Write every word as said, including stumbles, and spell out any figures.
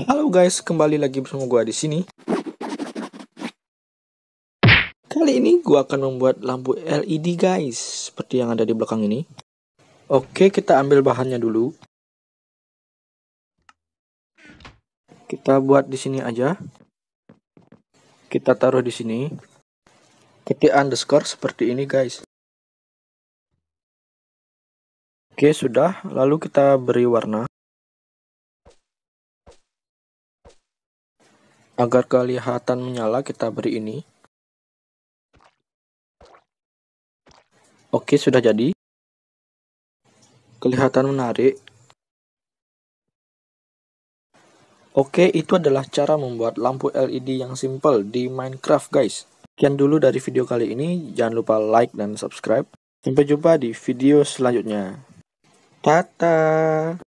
Halo guys, kembali lagi bersama gua di sini. Kali ini gua akan membuat lampu L E D guys, seperti yang ada di belakang ini. Oke, kita ambil bahannya dulu. Kita buat di sini aja. Kita taruh di sini. Ketik underscore seperti ini guys. Oke, sudah. Lalu kita beri warna. Agar kelihatan menyala, kita beri ini. Oke, sudah jadi. Kelihatan menarik. Oke, itu adalah cara membuat lampu L E D yang simple di Minecraft guys. Sekian dulu dari video kali ini. Jangan lupa like dan subscribe. Sampai jumpa di video selanjutnya. Tata.